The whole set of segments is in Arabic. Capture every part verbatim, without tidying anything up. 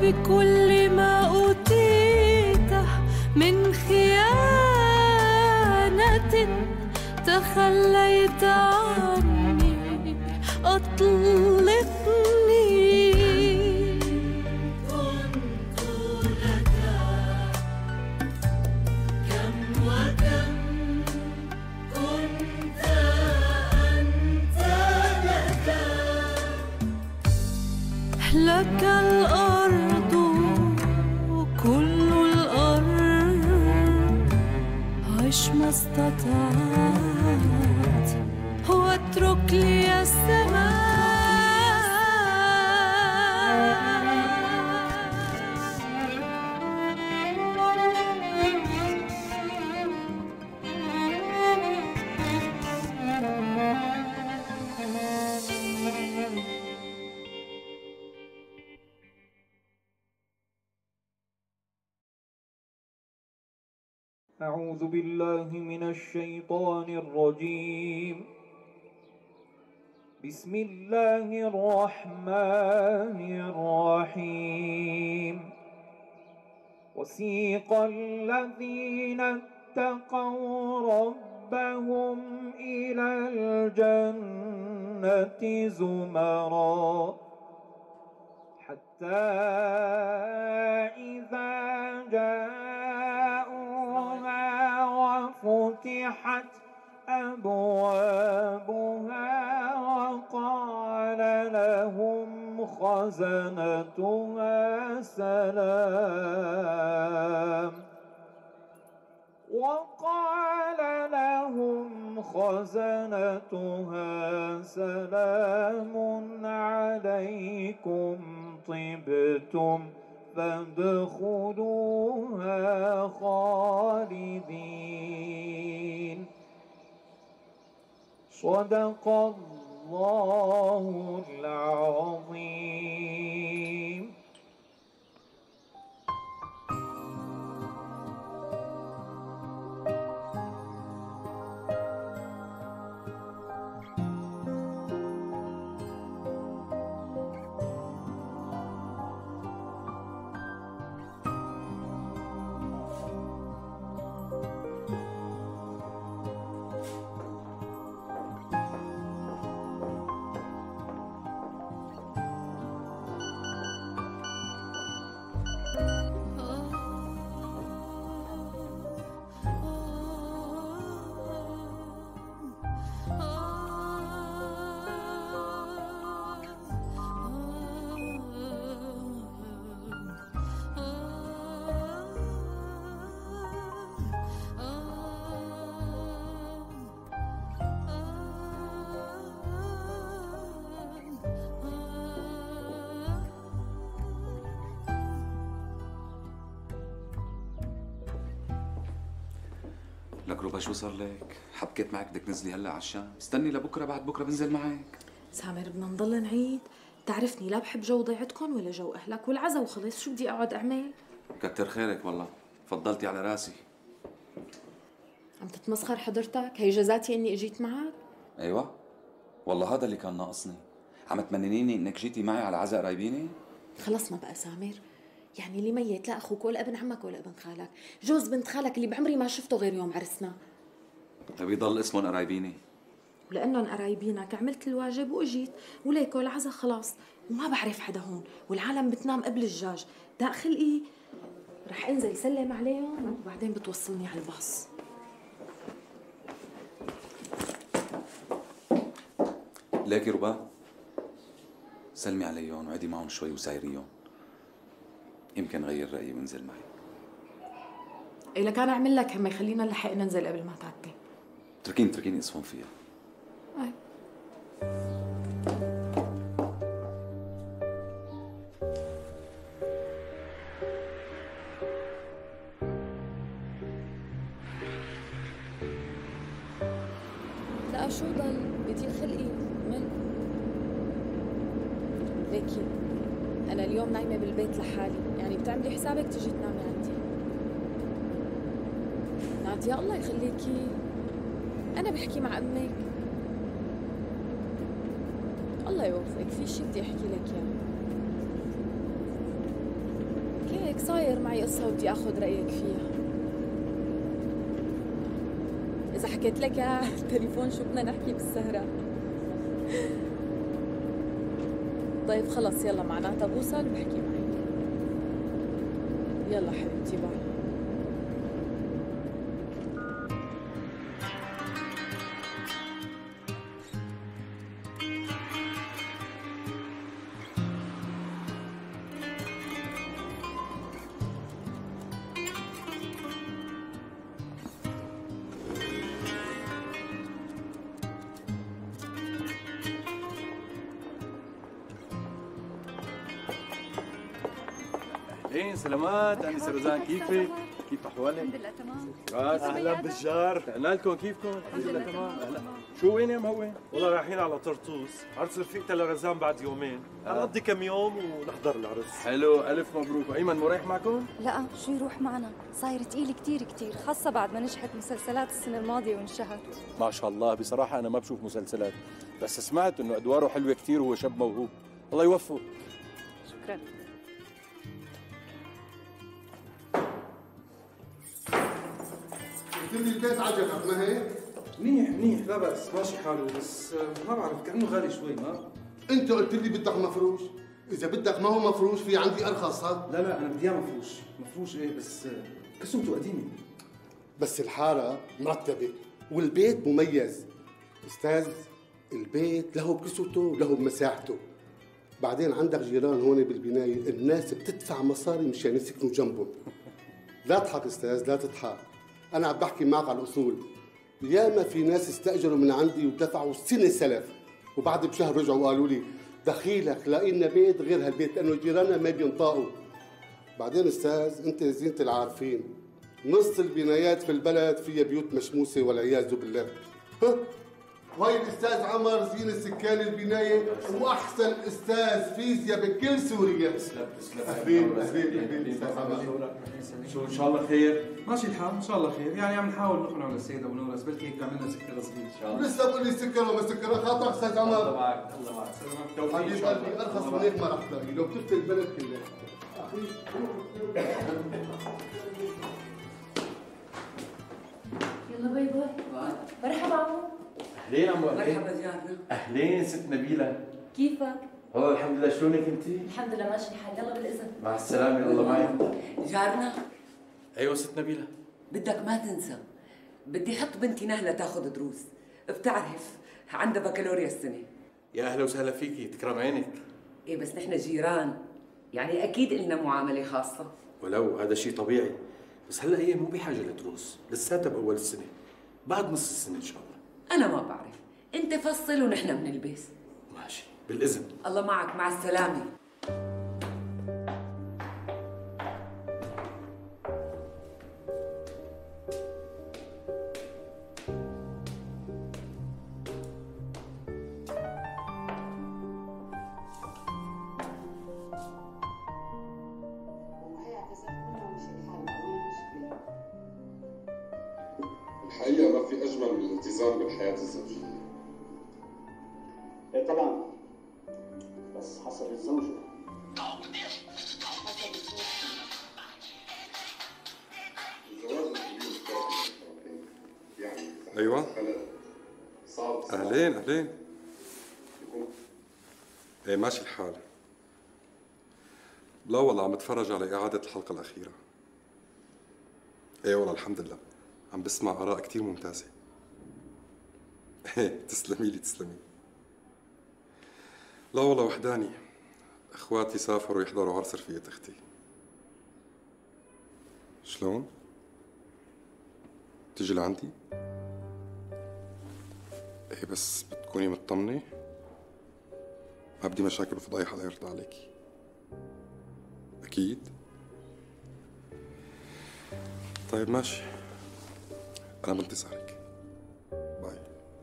بكل ما أوتيته من خيانة تخليت عني، أطلقني. كنت لك كم وكم، كنت أنت لك. لك الأرض كل الأرض، عش ما استطعت واترك لي السماء. أعوذ بالله من الشيطان الرجيم. بسم الله الرحمن الرحيم. وسيق الذين اتقوا ربهم إلى الجنة زمرا حتى إذا جاءوها وفتحت أبوابها وقال لهم خزنتها سلام وقال لهم خزنتها سلام عليكم طبتم فادخلوها خالدين. صدق الله العظيم. لك روبا شو صار لك؟ حبكت معك بدك تنزلي هلا على الشام؟ استني لبكره، بعد بكره بنزل معك. سامر بدنا نضل نعيد؟ تعرفني لا بحب جو ضيعتكم ولا جو اهلك والعزا وخلص، شو بدي اقعد اعمل؟ كتر خيرك والله، فضلتي على راسي. عم تتمسخر حضرتك؟ هي جزاتي اني اجيت معك؟ ايوه والله هذا اللي كان ناقصني. عم تمننيني انك جيتي معي على عزا قرايبيني؟ خلصنا بقى سامر، يعني اللي ميت لا اخوك ولا ابن عمك ولا ابن خالك، جوز بنت خالك اللي بعمري ما شفته غير يوم عرسنا. بيضل اسمهم قرايبيني، ولانهم قرايبينك عملت الواجب واجيت، وليكو العزا خلاص وما بعرف حدا هون، والعالم بتنام قبل الجاج، داق خلقي رح انزل سلم عليهم وبعدين بتوصلني على الباص. ليكي ربا سلمي عليهم وعدي معهم شوي وسايريهم، يمكن غير رأيي وانزل معي. إيه لك أنا أعمل لك هم يخلينا نلحق ننزل قبل ما تعدي. تركيني تركيني اصفن فيها. أي لا شو ضل بدي خلقي من ليكي أنا اليوم نايمة بالبيت لحالي، يعني بتعملي حسابك تجي تنامي عندي. نادية الله يخليكي أنا بحكي مع أمك. الله يوفقك، في شي بدي أحكي لك إياه. لك صاير معي قصة وبدي اخذ رأيك فيها. إذا حكيت لك يا على التليفون شو بدنا نحكي بالسهرة؟ طيب خلص يلا معناتها بوصل وبحكي معي. يلا حبيبتي باي. اهلين سلامات انسه روزان، كيفك؟ كيف احوالك؟ الحمد لله تمام. راس اهلا بالجار. رحنا لكم، كيفكم؟ الحمد لله تمام. اهلا. شو وين يا مهوين؟ والله رايحين على طرطوس، عرس رفيقتها لرزان بعد يومين، نقضي كم يوم ونحضر العرس. حلو، الف مبروك. وايمن مو رايح معكم؟ لا شو يروح معنا، صاير تقيل كتير كتير، خاصة بعد ما نجحت مسلسلات السنة الماضية وانشهر. ما شاء الله، بصراحة أنا ما بشوف مسلسلات، بس سمعت إنه أدواره حلوة كتير وهو شاب موهوب، الله يوفقه. شكرا. قلت لي البيت عجبك ما هيك؟ منيح منيح لا بأس، ماشي حاله، بس ما بعرف كأنه غالي شوي. ما انت قلت لي بدك مفروش، اذا بدك ما هو مفروش في عندي ارخص. ها لا لا انا بدي اياه مفروش. مفروش ايه بس كسوته قديمه، بس الحاره مرتبه والبيت مميز. استاذ البيت له بكسوته وله بمساحته. بعدين عندك جيران هون بالبنايه الناس بتدفع مصاري مشان يسكنوا جنبهم. لا تضحك استاذ لا تضحك، انا عم بحكي معك على الاصول. ياما في ناس استاجروا من عندي ودفعوا سنه سلف وبعد بشهر رجعوا وقالوا لي دخيلك لاقينا بيت غير هالبيت لانه جيراننا ما بينطقوا. بعدين استاذ انت زينة العارفين، نص البنايات في البلد فيها بيوت مشموسه والعياذ بالله. ها وهي الاستاذ عمر زين السكان البنايه واحسن استاذ فيزياء بكل سوريا. تسلم تسلم. اهلين اهلين اهلين استاذ عمر. شو ان شاء الله خير؟ ماشي الحال ان شاء الله خير. يعني عم نحاول نقنعه للسيد ابو نورس، بلكي هيك بيعملنا سكر صغير ان شاء الله. ولسه بقول لي سكر وما سكر، خاطرك استاذ عمر. الله معك الله معك. سلامات توفيق. حبيب قلبي ارخص من هيك ما رح تلاقي لو بتفتح البلد كلها. يلا باي باي. مرحبا عمو. اهلين عمو. مرحبا جارنا. اهلين ست نبيلة. كيفك؟ والله الحمد لله، شلونك انت؟ الحمد لله ماشي الحال، يلا بالاذن. مع السلامة، الله معك. جارنا ايوه ست نبيلة. بدك ما تنسى، بدي احط بنتي نهلة تاخذ دروس، بتعرف عندها بكالوريا السنة. يا اهلا وسهلا فيكي، تكرم عينك. ايه بس نحن جيران، يعني اكيد لنا معاملة خاصة. ولو هذا شيء طبيعي، بس هلا هي مو بحاجة لدروس، لساتها بأول السنة، بعد نص السنة إن شاء الله. أنا ما بعرف، أنت فصل ونحن بنلبس. ماشي، بالإذن. الله معك، مع السلامة. الحقيقة ما في أجمل من الالتزام بالحياة الزوجية. إيه طبعاً، بس حسب الزوجة. الزواج الكبير يعني أيوة. صعب. أهلين أهلين. إيه ماشي الحال. لا والله عم بتفرج على إعادة الحلقة الأخيرة. إيه والله الحمد لله، عم بسمع آراء كتير ممتازة. ايه تسلمي لي تسلمي. لا والله وحداني، اخواتي سافروا يحضروا عرس رفيقة اختي. شلون؟ تيجي لعندي؟ ايه بس بتكوني مطمنة؟ ما بدي مشاكل وفضايح الله يرضى عليكي. أكيد؟ طيب ماشي، أنا بنتظرك. باي.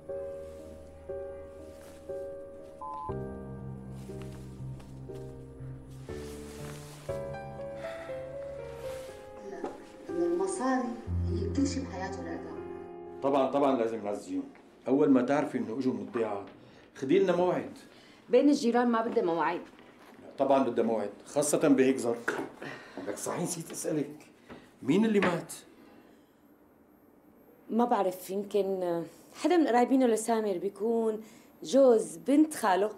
المصاري هي كل شيء بحياته لأداء. طبعا طبعا لازم نعزيهم. أول ما تعرفي إنه إجوا من الضيعة خدي لنا موعد. بين الجيران ما بدها مواعيد. طبعا بدها موعد، خاصة بهيك ظرف. لك صحيح نسيت اسالك، مين اللي مات؟ ما بعرف، يمكن حدا من قرايبينه لسامر، بيكون جوز بنت خاله.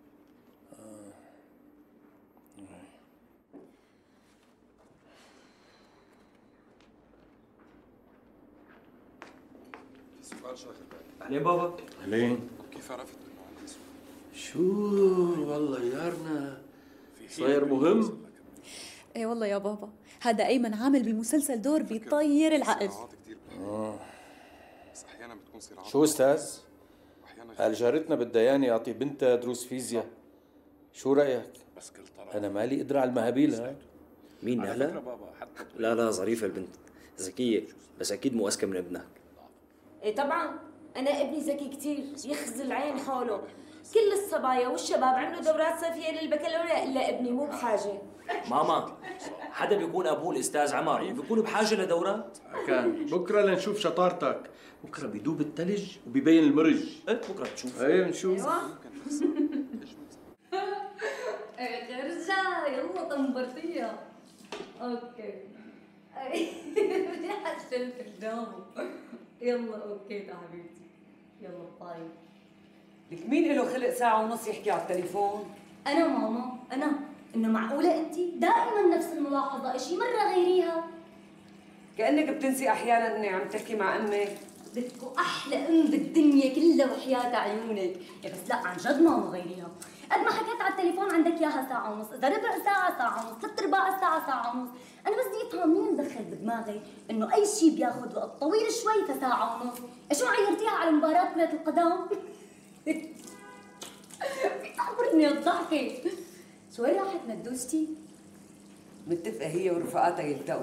سؤال شاغل بالي. اهلين بابا. اهلين. كيف عرفت انه عندي سؤال؟ شو والله يارنا صاير مهم. ايه والله يا بابا، هذا ايمن عامل بالمسلسل دور بيطير العقل. اه بس احيانا بتكون صراعات. شو استاذ؟ قال جارتنا بدها ياني اعطي بنتها دروس فيزياء، شو رايك؟ بس كل طرف انا مالي قدر على المهابيل. ها مين نهلة؟ لا لا ظريفة البنت، ذكية، بس أكيد مو أذكى من ابنك. ايه طبعا، انا ابني ذكي كثير، يخزل عين حوله. كل الصبايا والشباب عملوا دورات صيفيه للبكالوريا الا ابني مو بحاجه. ماما، حدا بيكون أبوه الأستاذ عمر بيكون بحاجة لدورات؟ كان بكره لنشوف شطارتك، بكره بيدوب الثلج وبيبين المرج. ايه بكره بتشوف. ايه بنشوف. ايه ارجع يلا طنبرتيها. اوكي. رجعت شلت قدامه. يلا اوكي يا حبيبتي. يلا باي. لك مين له خلق ساعة ونص يحكي على التليفون؟ انا ماما، انا انه معقولة انت دائما نفس الملاحظة، اشي مرة غيريها. كأنك بتنسي احيانا اني عم تحكي مع امك. بدكو احلى ام بالدنيا كلها وحياة عيونك، يا بس لا عن جد ماما غيريها. قد ما حكيت على التليفون عندك اياها ساعة ونص، اذا ربع ساعة ساعة ونص، ثلاث ارباع الساعة ساعة ونص، انا بس بدي افهم مين مدخل بدماغي انه اي شيء بياخذ وقت طويل شوي فساعة ونص، شو عيرتيها على مباراة كرة القدم؟ بتعبرني الضحكة. شو وين راحت ندوستي؟ متفقة هي ورفقاتها يلتقوا.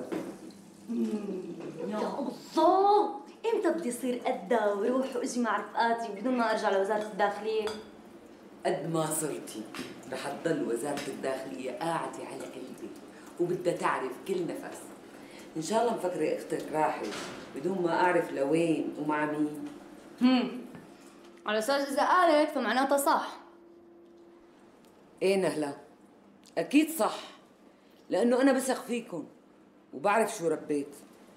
يا الله، امتى بدي اصير قدها وروح واجي مع رفقاتي بدون ما ارجع لوزارة الداخلية؟ قد ما صرتي رح تضل وزارة الداخلية قاعدة على قلبي وبدها تعرف كل نفس. إن شاء الله مفكرة أختك راحت بدون ما أعرف لوين ومع مين. هم على أساس إذا قالت فمعناتها صح. إيه نهلا، أكيد صح، لأنه أنا بثق فيكم وبعرف شو ربيت.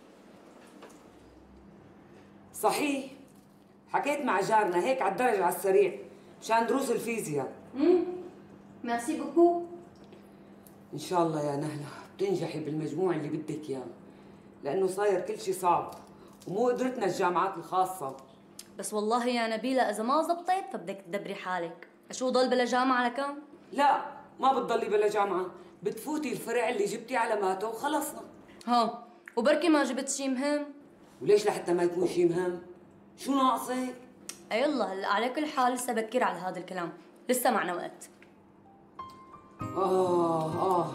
صحيح حكيت مع جارنا هيك على الدرج على السريع مشان دروس الفيزياء. امم ميرسي بوكو. ان شاء الله يا نهله بتنجحي بالمجموع اللي بدك اياه، لانه صاير كل شيء صعب ومو قدرتنا الجامعات الخاصه. بس والله يا نبيله اذا ما زبطت فبدك تدبري حالك. شو ضل بلا جامعه لكم؟ لا ما بتضلي بلا جامعه، بتفوتي الفرع اللي جبتي علاماته وخلصنا. ها وبركي ما جبت شيء مهم. وليش لحتى ما يكون شيء مهم؟ شو ناقصك؟ يلا هلا على كل حال لسه بكير على هذا الكلام، لسه معنا وقت. آه آه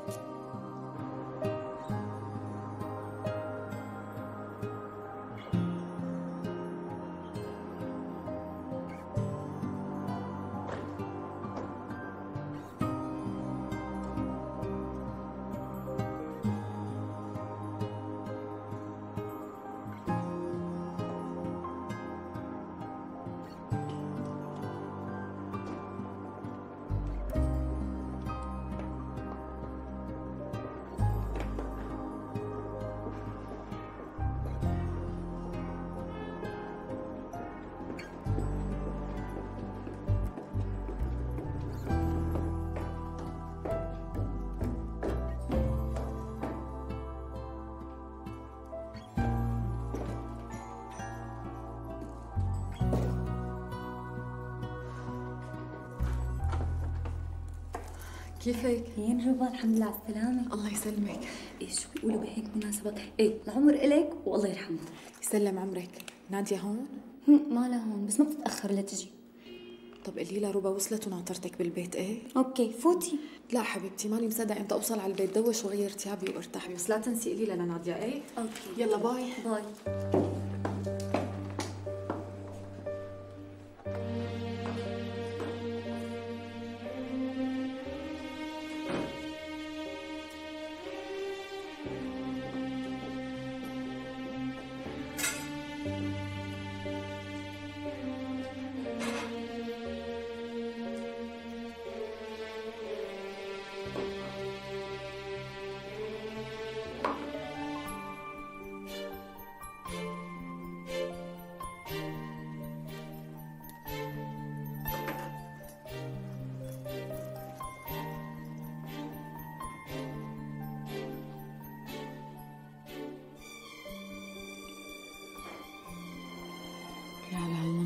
كيفك؟ هين ربا الحمد لله على السلامة. الله يسلمك. ايه شو بيقولوا بهيك مناسبات؟ ايه العمر إلك والله يرحمها. يسلم عمرك. نادية هون؟ ما لها هون بس ما بتتأخر لتجي. طب قولي لها ربا وصلت وناطرتك بالبيت. ايه؟ اوكي فوتي. لا حبيبتي ماني مصدقة امتى اوصل على البيت، دوش وغير ثيابي وارتاح، بس لا تنسي قولي لها لنادية. ايه؟ اوكي يلا باي. باي.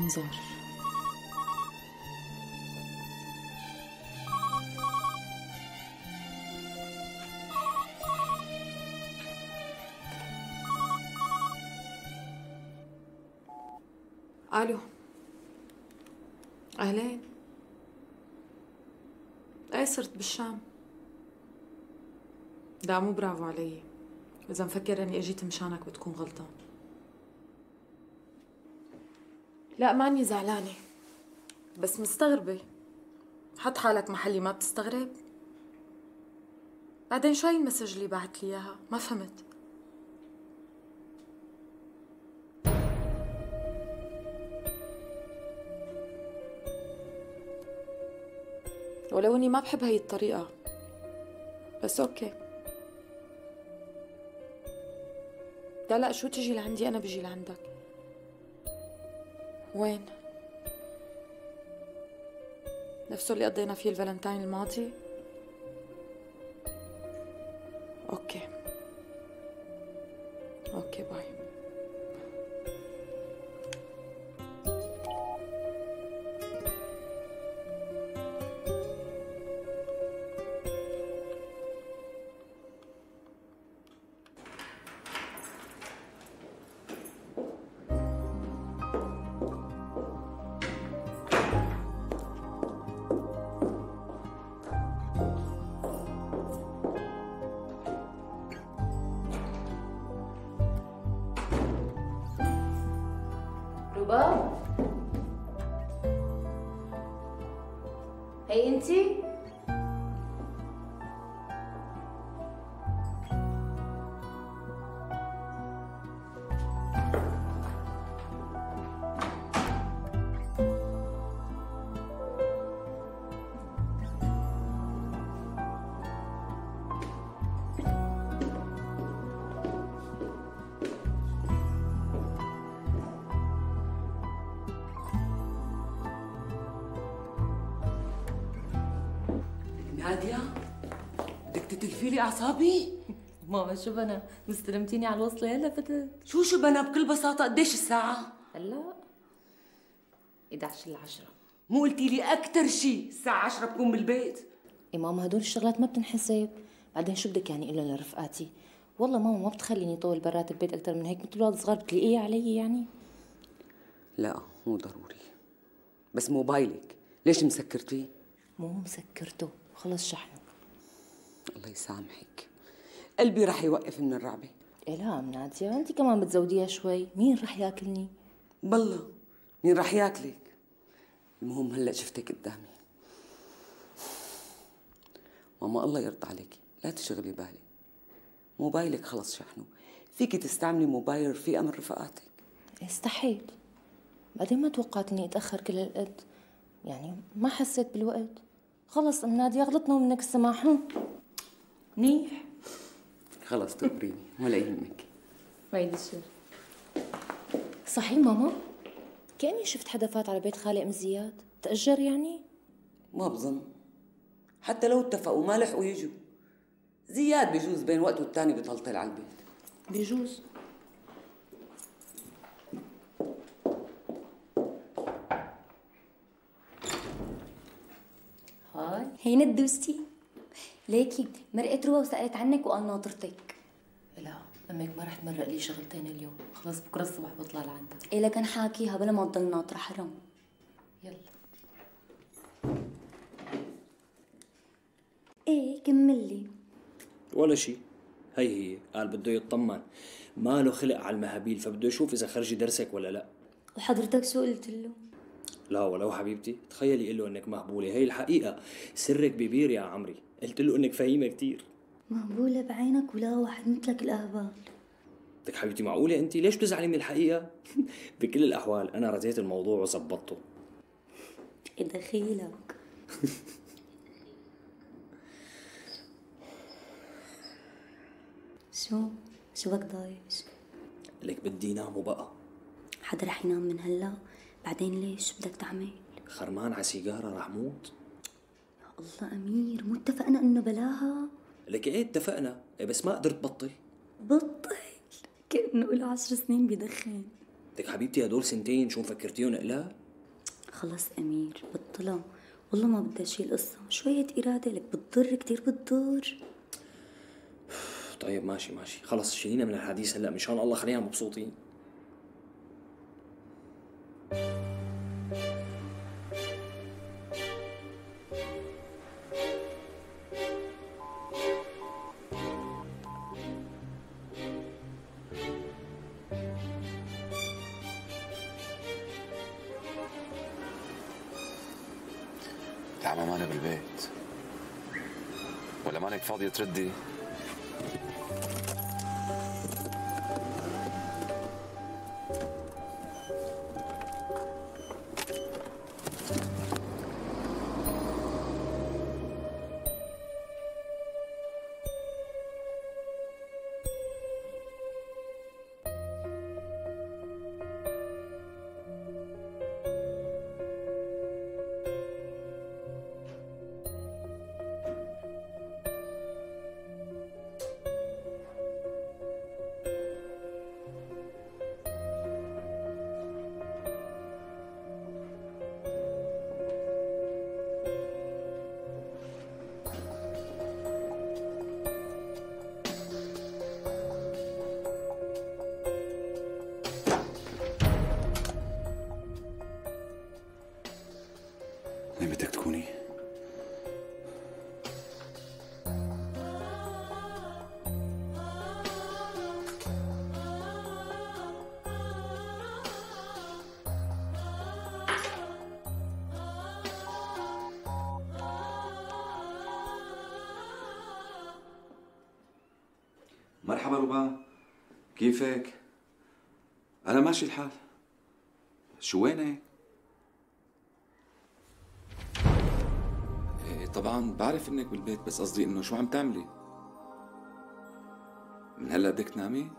انظار. الو، اهلين. ايه صرت بالشام. لا مو برافو علي، اذا مفكر اني اجيت مشانك بتكون غلطان. لا ماني زعلانه، بس مستغربه. حط حالك محلي، ما بتستغرب؟ بعدين شو هي المسج اللي بعت لي اياها؟ ما فهمت. ولو اني ما بحب هي الطريقة، بس اوكي. لا لا، شو تجي لعندي انا بجي لعندك. وين؟ نفسه اللي قضينا فيه الفالنتاين الماضي؟ اوكي اوكي باي. رباب، هي انتي؟ نادية، بدك تتلفي لي اعصابي؟ ماما شو بنا؟ مستلمتيني على الوصلة هلا فتت. شو شو بنا؟ بكل بساطة قديش الساعة؟ هلا احد عشر لعشرة. مو قلتي لي أكتر شيء الساعة عشرة بكون بالبيت؟ اي ماما هدول الشغلات ما بتنحسب. بعدين شو بدك يعني إلا لرفقاتي؟ والله ماما ما بتخليني طول برات البيت أكتر من هيك، مثل الولاد الصغار بتلاقيه علي يعني. لا مو ضروري، بس موبايلك ليش مسكرتيه؟ مو مسكرته، خلص شحنه. الله يسامحك، قلبي رح يوقف من الرعبة. إيه لا ام نادية، انت كمان بتزوديها شوي. مين رح ياكلني؟ بالله مين رح ياكلك؟ المهم هلا شفتك قدامي. ماما الله يرضى عليكي لا تشغلي بالي، موبايلك خلص شحنه، فيكي تستعملي موبايل رفيقة من رفقاتك. استحيت. بعدين ما توقعت اني اتاخر كل هالقد، يعني ما حسيت بالوقت. خلص ام نادية غلطنا ومنك السماح. منيح خلص تقبريني ولا يهمك. بعيد الشر. صحيح ماما، كأني شفت حدا فات على بيت خالي ام زياد. تأجر يعني؟ ما بظن، حتى لو اتفقوا ما لحقوا يجوا. زياد بجوز بين وقت والتاني بيطلطل على البيت. بجوز. هاي هي ندوستي ليكي مرقت روى وسألت عنك وقال ناطرتك. لا امك ما رح تمرق لي شغلتين اليوم، خلص بكره الصبح بطلع لعندها. إيه لكن حاكيها بلا ما تضل ناطرة، حرام. يلا. ايه كملي. ولا شيء، هي هي قال بده يطمن، ما له خلق على المهابيل، فبده يشوف اذا خرجي درسك ولا لا. وحضرتك شو قلت له؟ لا ولو حبيبتي، تخيلي قل له انك مهبوله، هي الحقيقه، سرك ببير يا عمري، قلت له انك فهيمه كثير. مهبولة بعينك ولا واحد مثلك الاهبال. بدك حبيبتي معقوله انت ليش بتزعلي من الحقيقه؟ بكل الاحوال انا رزيت الموضوع وظبطته. دخيلك. شو؟ شو بك ضايج؟ لك بدي نام وبقى. حدا رح ينام من هلا؟ بعدين ليش بدك تعمل؟ خرمان على سيجاره رح موت. يا الله امير، مو اتفقنا انه بلاها؟ لك ايه اتفقنا، إيه بس ما قدرت بطل. بطل؟ كأنه له عشر سنين بدخن. لك حبيبتي هدول سنتين شو مفكرتيهم اقلال؟ خلص أمير بطلها، والله ما بدي أشيل قصة، شوية إرادة لك بتضر كتير بتضر. طيب ماشي ماشي خلص شيلينا من الحديث هلا مشان الله خلينا مبسوطين. العمى ماني بالبيت ولا مانك فاضية تردي؟ وين بدك تكوني؟ مرحبا ربا، كيفك؟ أنا ماشي الحال. شو وينك؟ إيه طبعا بعرف إنك بالبيت، بس قصدي إنه شو عم تعملي؟ من هلا بدك تنامي؟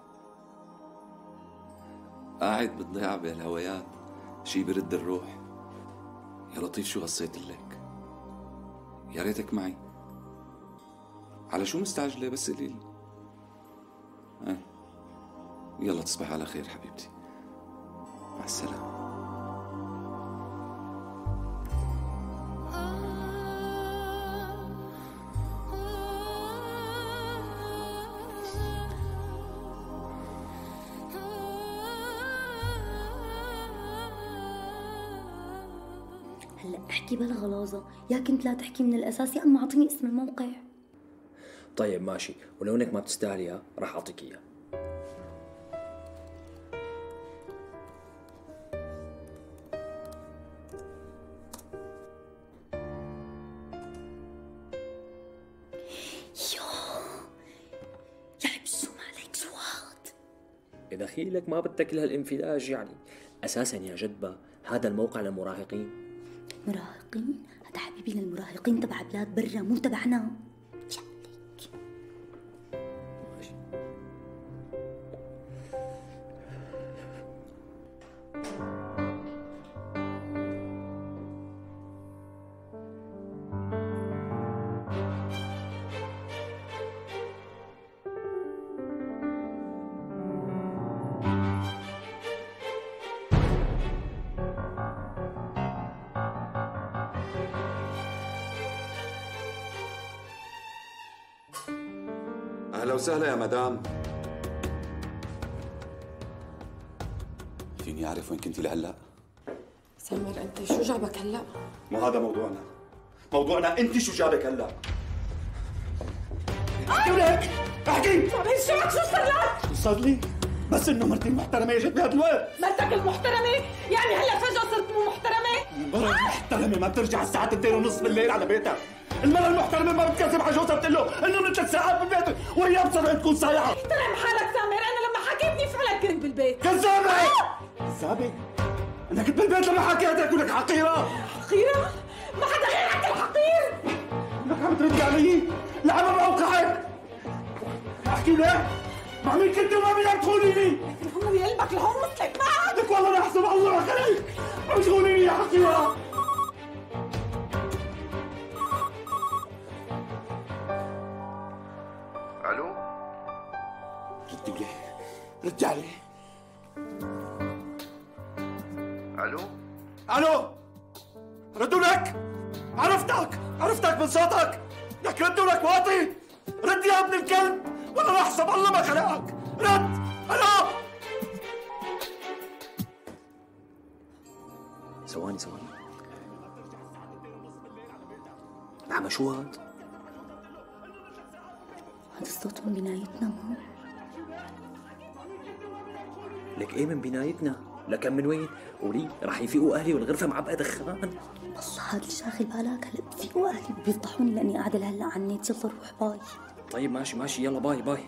قاعد بالضيعة بهالهوايات، شي برد الروح. يا لطيف شو غصيت لك؟ يا ريتك معي. على شو مستعجلة بس قليلي؟ ايه يلا تصبح على خير حبيبتي، مع السلامة. هلا احكي بلا غلاظة، يا كنت لا تحكي من الأساس يا أما أعطيني اسم الموقع. طيب ماشي، ولو انك ما بتستاهليها راح اعطيك اياها. يا بسوم عليك سواد. اذا خيلك ما بدك لها الانفلاج يعني. اساسا يا جدبة هذا الموقع للمراهقين. مراهقين؟ هذا حبيبي للمراهقين تبع بلاد برا مو تبعنا. أهلا وسهلا يا مدام. فيني أعرف وين كنتي لهلا؟ سمير أنت شو جابك هلا؟ مو هذا موضوعنا، موضوعنا أنت شو جابك هلا؟ احكي ولك احكي. سمير شو شو صار لك؟ شو صار لي؟ بس إنه مرتي المحترمة اجت بهذا الوقت. مرتك المحترمة؟ يعني هلا فجأة صرت مو محترمة؟ المرة المحترمة ما بترجع الساعة اثنين ونص بالليل على بيتها. المرة المحترمة ما بتكذب على جوزها بتقول له انه من ثلاث ساعات بالبيت وهي بتصير تكون صايعة. احترم حالك سامر، انا لما حكيتني فعلا كنت بالبيت. كذابة! كذابة؟ انا كنت بالبيت لما حكيتك ولك حقيرة. حقيرة؟ ما حدا غيرك الحقير. لك عم تردي علي؟ العمى موقعك. احكي لك مع مين كنت ومع مين عم تخونيني؟ هم بقلبك لهون مثلك بعد. لك والله لا احسب الله عليك، عم تخونيني يا حقيرة. الو ردي لي ردي علي. الو الو ردوا لك. عرفتك عرفتك من صوتك. لك ردوا لك واطي. رد يا ابن الكلب ولا راح حسب الله ما خلقك. رد. الو. ثواني ثواني. نعم شو هاد؟ هذا الصوت من بنايتنا ما لك ايه من بنايتنا؟ لكن من وين؟ ولي راح يفيقوا اهلي والغرفه معبقه دخان. والله هذا اللي شاغل بالك. هلا بفيقوا اهلي بيفضحوني لاني قاعده لهلا على النت. يلا روح باي. طيب ماشي ماشي يلا باي باي.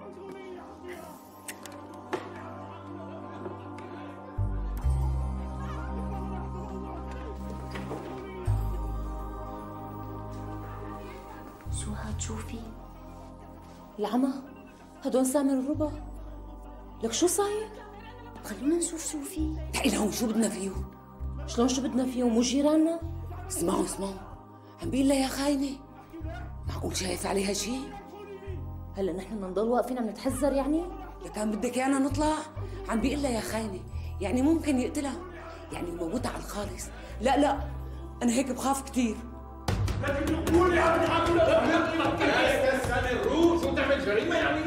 شو هاد شوفي؟ العمى هدول سامر الربع. لك شو صاير؟ خلونا نشوف شو في. تعي لهون شو بدنا فيهم؟ شلون شو بدنا فيهم؟ مو جيراننا؟ اسمعوا اسمعوا عم بيقول لها يا خاينه. معقول شايف عليها شيء؟ هلا نحن بدنا نضل واقفين عم نتحذر يعني؟ لكان بدك ايانا نطلع؟ عم بيقول لها يا خاينه يعني ممكن يقتلها يعني يموتها على الخالص. لا لا انا هيك بخاف كثير. لكن قول يا ابن عم يا استاذ روح شو تعمل جريمه يعني؟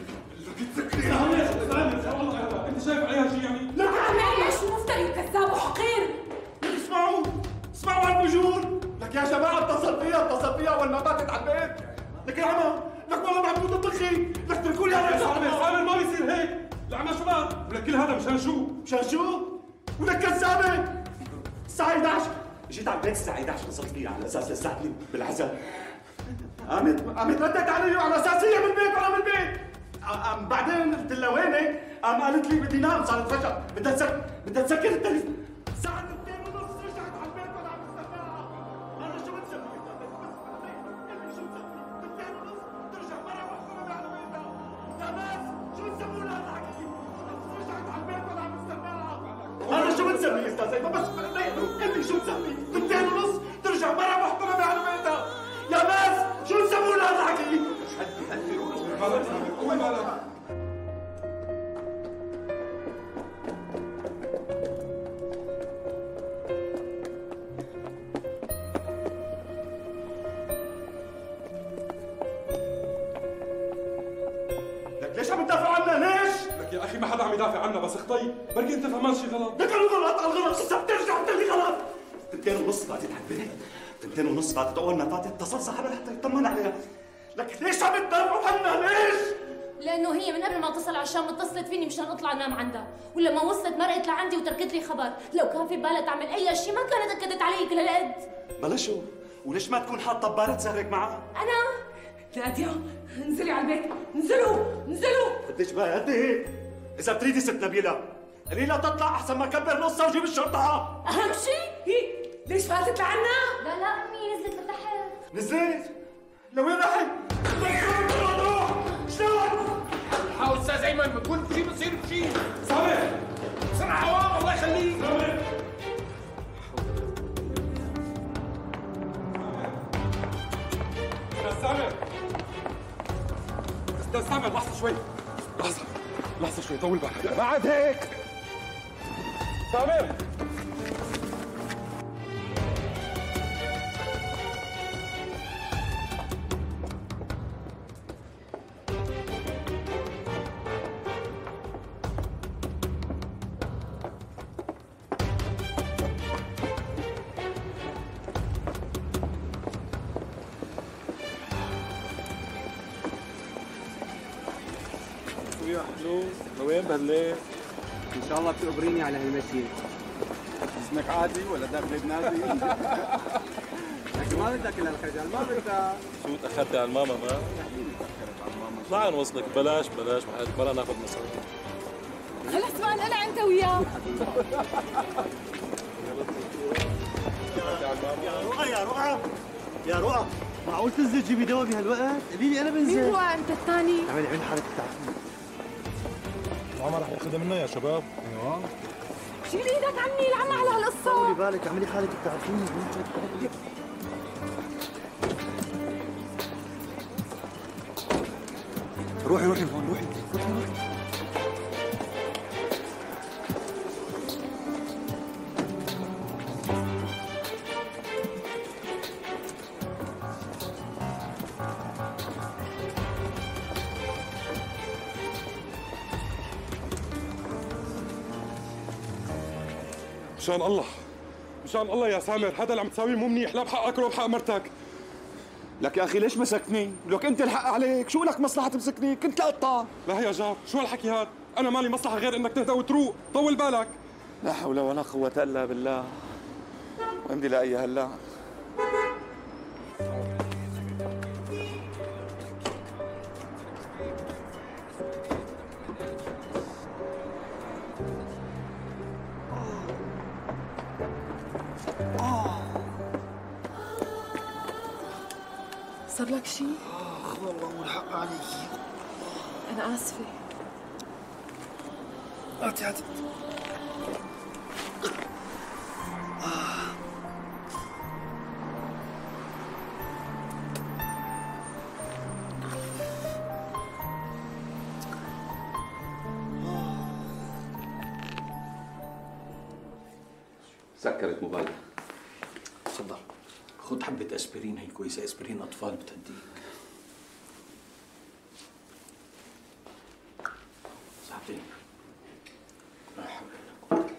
انت شايف عليها شيء يعني؟ لا معلش شو مفتري وكذاب وحقير. اسمعوا اسمعوا هالمجون. لك يا جماعه اتصل فيها اتصل فيها ولا ماتت على البيت. لك يا عمى لك والله محمود الطخي. لك اتركوا لي هذا صاحبي صاحبي ما بيصير هيك. العمى شباب ولك كل هذا مشان شو؟ مشان شو؟ ولك كذابه. الساعه احد عشر جيت على البيت الساعه احد عشر اتصلت فيها على اساس لساتني بالعزاء. قامت قامت ردت علي على اساس هي بالبيت وانا بالبيت. أم بعدين قلت لها وينك؟ قام قالت لي بدي نام صارت فجأة بدها تسكر بدها تسكر التليفون. الساعة اثنين ونص رجعت على البيت وانا عم بستناها. أنا شو بتسوي؟ شو بتسوي؟ اثنين ونص ترجع مرة محكومة على بيتها. يا ناس شو تسووا لها الحكي؟ رجعت على البيت وانا عم بستناها. أنا شو بتسوي يا أستاذ زينب؟ بس قل لي شو بتسوي؟ اثنين ونص ترجع مرة محكومة على بيتها. يا ناس شو تسووا لها الحكي؟ هدي هدي قوي بالك. ليش عم تدافع عنا؟ ليش؟ لك يا اخي ما حدا عم يدافع عنا بس اخطي بركي انت فهمان شي غلط. لك الغلط الغلط لسه بترجع بتقلي غلط. تنتين ونص فاتت على البيت. تنتين ونص فاتت اول ما فاتت اتصل صاحبها لحتى يطمن عليها. لك ليش عم تدافعوا عنا؟ ليش؟ لانه هي من قبل ما اتصل على الشام اتصلت فيني مشان اطلع انام عندها، ولما وصلت مرقت لعندي وتركت لي خبر. لو كان في بالها تعمل اي شيء ما كانت اكدت علي كل هالقد. بلا شو؟ وليش ما تكون حاطه ببالها تسهرك معها؟ انا ناديه انزلي على البيت. انزلوا انزلوا. قديش بقى قد ايه؟ اذا بتريدي ست نبيله قولي لها تطلع احسن ما كبر نصها وجيب الشرطه. اهم شيء هي ليش فاتت لعنا؟ لا لا امي نزلت لتحت. نزلت؟ لوين راحت؟ شلون؟ حاول استاذ ايمن بكون شيء بتصير بشيء. صابر بسرعه الله يخليك. صابر استاذ سامر استاذ سامر لحظه شوي. لحظه لحظه شوي طول بالك. بعد هيك سامر يا حلو لوين بهالليل؟ ان شاء الله بتقبريني على هالمشي. اسمك عادي ولا داخل بنادي؟ لكن ما بدك الا الخجل ما بدك. شو تاخرتي على الماما ما؟ اطلعي نوصلك بلاش بلاش مرة ناخذ مصاري. خلص بقى نقلع انت وياه. يا رؤى يا رؤى يا رؤى معقول تنزل تجيبي دواء بهالوقت؟ قولي لي انا بنزل. مين رؤى انت الثاني؟ اعملي عين حالك بتعرفيني. العمى رح ياخذها منا يا شباب. ايوه شيل ايدك عني العمى على هالقصه. طولي بالك اعملي حالك بتعرفيني. روحي روحي هون روحي روحي روحي. مشان الله مشان الله يا سامر، هذا اللي عم تساويه مو منيح، لا بحقك ولا بحق مرتك. لك يا اخي ليش مسكتني؟ ولك انت الحق عليك، شو لك مصلحه تمسكني؟ كنت لقطع. لا يا جار، شو هالحكي هذا؟ انا مالي مصلحه غير انك تهدى وتروق، طول بالك. لا حول ولا قوه الا بالله. وامدي لاي هلا. صار لك شيء؟ اخ والله والحق عليك. أنا آسفة. هاتي هاتي. سكرت موبايلك. تفضل. خذ حبة اسبرين، هي كويسة، اسبرين أطفال بتهديك. ساعتين. لا حول ولا قوة.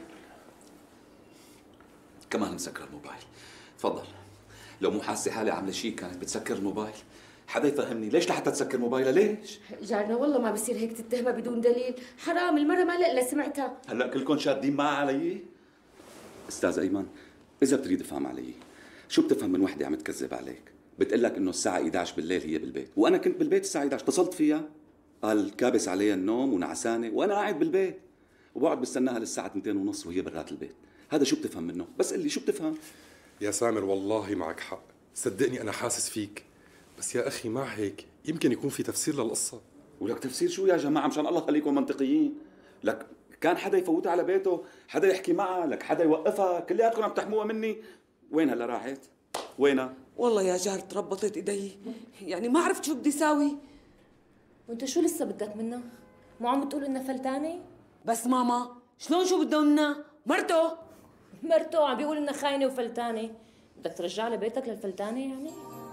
كمان مسكر الموبايل. تفضل. لو مو حاسة حالي عاملة شيء كانت بتسكر الموبايل. حدا يفهمني ليش لحتى تسكر موبايلها ليش؟ جارنا والله ما بصير هيك تتهمها بدون دليل، حرام المرة ما لا سمعتها. هلا كلكم شادين معها علي؟ استاذ ايمن، اذا بتريد افهم علي، شو بتفهم من وحده عم تكذب عليك؟ بتقول لك انه الساعة إحدى عشر بالليل هي بالبيت، وانا كنت بالبيت الساعة إحدى عشر، اتصلت فيها قال كابس عليها النوم ونعسانة وانا قاعد بالبيت، وبقعد بستناها للساعة اثنتين ونص وهي برات البيت، هذا شو بتفهم منه؟ بس قل لي شو بتفهم؟ يا سامر والله معك حق، صدقني انا حاسس فيك، بس يا اخي مع هيك يمكن يكون في تفسير للقصة. ولك تفسير شو يا جماعة مشان الله خليكم منطقيين؟ لك كان حدا يفوتها على بيته، حدا يحكي معها، لك حدا يوقفها، كلياتكم عم تحموها مني، وين هلا راحت؟ وينها؟ والله يا جار تربطت ايدي، يعني ما عرفت شو بدي ساوي. وانت شو لسه بدك منها؟ مو عم تقول انها فلتانه؟ بس ماما شلون شو بده منها؟ مرته مرته عم بيقول انها خاينه وفلتانه، بدك ترجع لبيتك للفلتانه يعني؟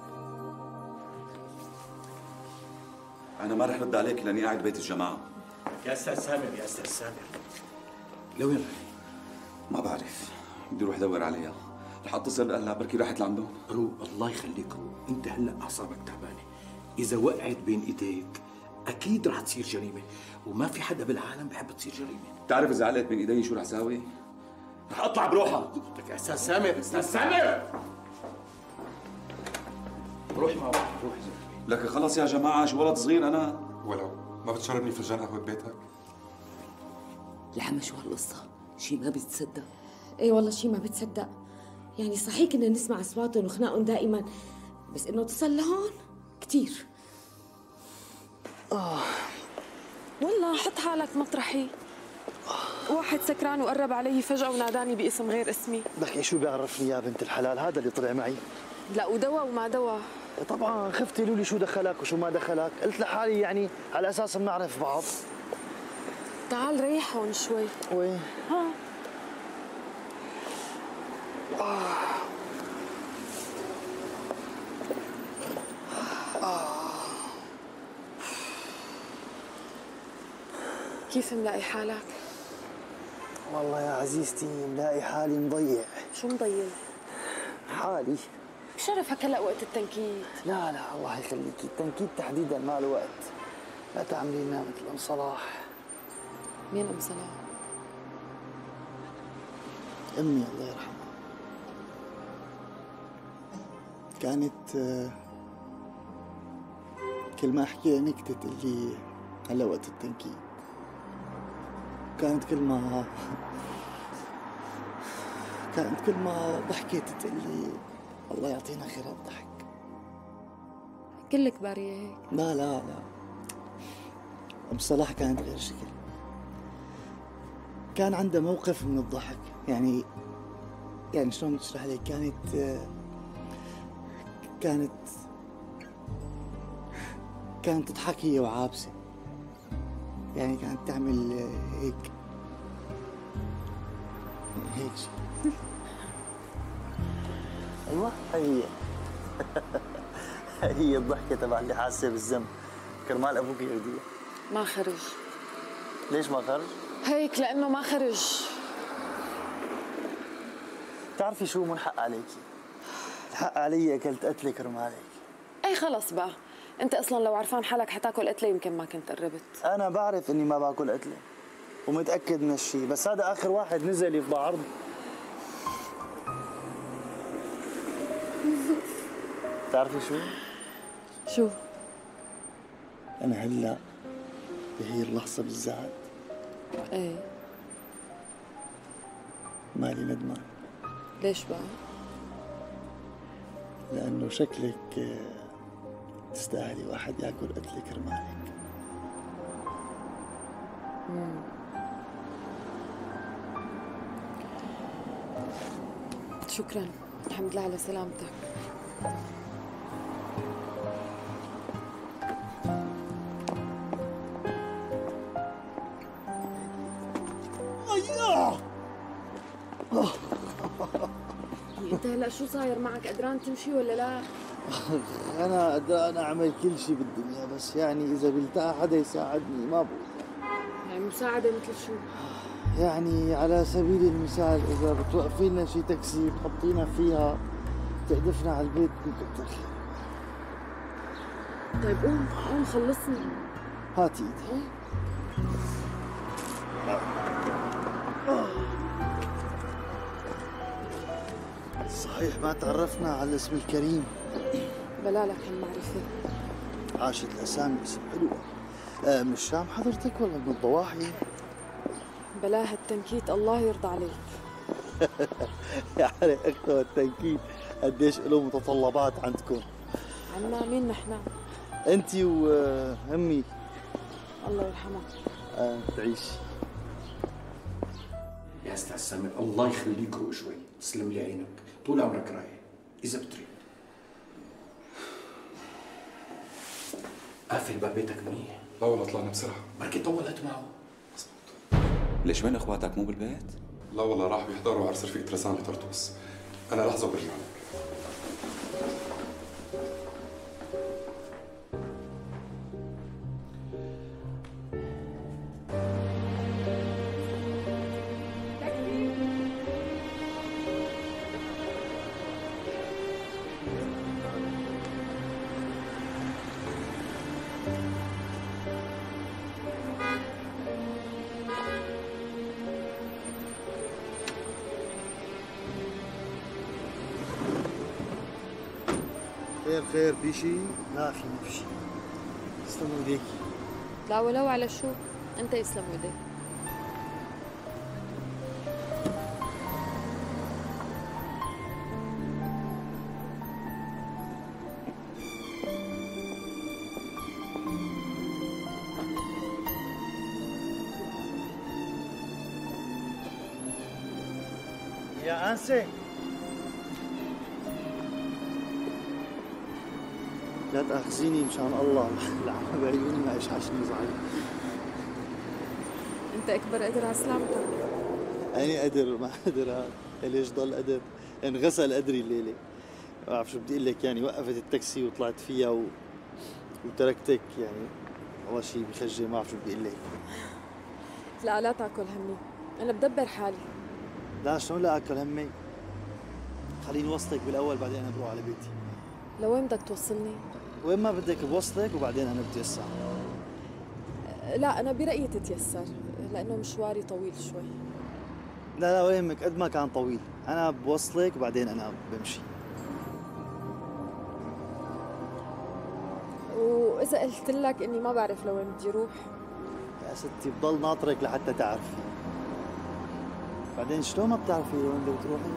انا ما رح رد عليك لاني قاعد ببيت الجماعه. يا استاذ سامر يا استاذ سامر، لوين رايح؟ ما بعرف، بدي اروح ادور عليها، رح اتصل باهلها بركي راحت لعندهم. رو الله يخليك رو، انت هلا اعصابك تعبانه، اذا وقعت بين ايديك اكيد رح تصير جريمه، وما في حدا بالعالم بحب تصير جريمه. بتعرف اذا علقت بين ايدي شو رح اساوي؟ رح اطلع بروحها. لك يا استاذ سامر، استاذ سامر روح معه روح. لك خلص يا جماعه، شو ولد صغير انا؟ ولو ما بتشربني فنجان قهوه ببيتك؟ لحمة شو هالقصة؟ شي ما بيتصدق. ايه والله شي ما بتصدق، يعني صحيح كنا نسمع اصواتهم وخناقهم دائما، بس انه تصل لهون كثير. اه والله حط حالك مطرحي، واحد سكران وقرب علي فجأة وناداني باسم غير اسمي. لك شو بيعرفني يا بنت الحلال، هذا اللي طلع معي. لا ودواء وما دواء. طبعا خفت يقولوا لي شو دخلك وشو ما دخلك، قلت لحالي يعني على اساس بنعرف بعض. تعال ريح هون شوي. وين؟ ها آه. آه. كيف ملاقي حالك؟ والله يا عزيزتي ملاقي حالي مضيع. شو مضيع؟ حالي بشرفك هلا وقت التنكيد. لا لا الله يخليكي، التنكيد تحديدا ما له وقت، لا تعملي لنا مثل ام صلاح. مين ام صلاح؟ امي الله يرحمها، كانت كل ما احكيها نكتة تقول لي هلا وقت التنكيد، كانت كل ما كانت كل ما ضحكت تقول لي الله يعطينا خير الضحك. كلك بارية هيك؟ لا لا لا، ام صلاح كانت غير شكل، كان عندها موقف من الضحك، يعني يعني شلون اشرح لك، كانت كانت كانت تضحك هي وعابسه، يعني كانت تعمل هيك هيك شيء. ايوه هي هي الضحكه تبع اللي حاسه بالذنب، كرمال ابوك يهديها. ما خرج. ليش ما خرج؟ هيك لانه ما خرج. بتعرفي شو منحق عليكي؟ الحق علي اكلت قتله كرمالك. اي خلص بقى، انت اصلا لو عرفان حالك حتاكل قتله يمكن ما كنت قربت. انا بعرف اني ما باكل قتله ومتاكد من هالشيء، بس هذا اخر واحد نزل يفضى عرض. بتعرفي شو؟ شو؟ انا هلا بهي اللحظه بالذات ايه مالي ندمان. ليش بقى؟ لانه شكلك تستاهلي واحد ياكل قتله كرمالك. امم شكرا، الحمد لله على سلامتك. أياه انت هلا شو صاير معك؟ قدران تمشي ولا لا؟ انا قدران اعمل كل شيء بالدنيا، بس يعني اذا بلتقى حدا يساعدني ما بقول. يعني مساعدة مثل شو؟ يعني على سبيل المثال اذا بتوقفي لنا شي تاكسي بتحطينا فيها تهدفنا على البيت بكتر خير. طيب قوم قوم خلصني. هاتي ايدي. صحيح ما تعرفنا على الاسم الكريم. بلا لك هالمعرفة. عاشت الاسامي اسم حلو. آه من الشام حضرتك ولا من الضواحي؟ بلا هالتنكيت الله يرضى عليك. يعني اختو التنكيت قديش له متطلبات عندكم؟ عنا مين نحن؟ انت وامي الله يرحمها. آه تعيش. يا استاذ سامر الله يخليك روق شوي، تسلم لي عينك، طول عمرك رايق اذا بتريد. قافل باب بيتك منيح؟ لا والله طلعنا بسرعه. بركي طولت معه. ليش وين اخواتك مو بالبيت؟ لا والله راح بيحضروا عرس رفيقة رزان بطرطوس. انا لحظه وبرجع لك. خير خير في شيء؟ لا في ما في شيء. تسلموا ايديكي. لا ولو على شو، انت يسلم ايديك. يا انسه لا تاخذيني مشان الله، العمى بعيوني ما اشعشني زعل. انت اكبر قدر على سلامتك. اني قدر ما قدر هذا، ليش ضل قدر؟ انغسل قدري الليله. ما بعرف شو بدي اقول لك، يعني وقفت التاكسي وطلعت فيها و... وتركتك، يعني والله شيء بخجل، ما بعرف شو بدي اقول لك. لا لا تاكل همي، انا بدبر حالي. لا شلون لا اكل همي؟ خليني وصلك بالاول بعدين انا بروح على بيتي. لوين بدك توصلني؟ وين ما بدك بوصلك وبعدين انا بتيسر. لا انا برايي تتيسر لانه مشواري طويل شوي. لا لا ولا يهمك، قد ما كان طويل انا بوصلك وبعدين انا بمشي. واذا قلت لك اني ما بعرف لوين بدي اروح؟ يا ستي بضل ناطرك لحتى تعرفي. بعدين شلون ما بتعرفي وين بدك تروحي؟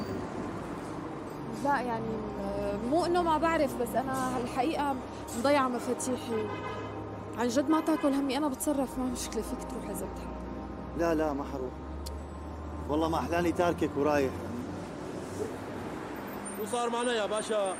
لا يعني مو انه ما بعرف، بس انا هالحقيقه مضيعه مفاتيحي. عن جد ما تاكل همي، انا بتصرف ما مشكله، فيك تروح اذا بتحب. لا لا ما حروح، والله ما احلاني تاركك ورايح. شو صار معنا يا باشا؟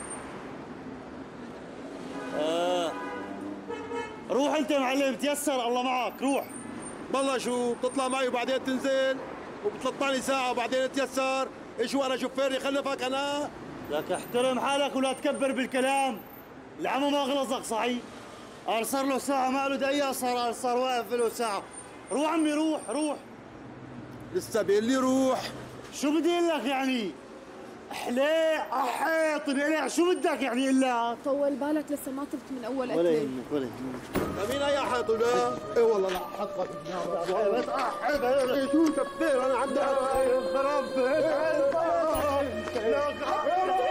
آه. روح انت معلم، تيسر الله معك، روح. والله شو بتطلع معي وبعدين تنزل وبتلطعني ساعة وبعدين تيسر؟ ايش وانا شوفير يخلفك انا؟ لك احترم حالك ولا تكبر بالكلام. العمى ما غلظك صحيح؟ قال صار له ساعة ما له دقيقة، صار صار واقف له ساعة. روح عمي روح روح. لسه بيقول لي روح. شو بدي اقول لك يعني؟ حليق احيط القلع شو بدك يعني الا؟ طول بالك لسه ما طلت من اول اكله. ولا يهمك ولا يهمك. مين هي حيط ولا؟ اي والله لا حطك بس احيط شو تفسير انا عندي خرب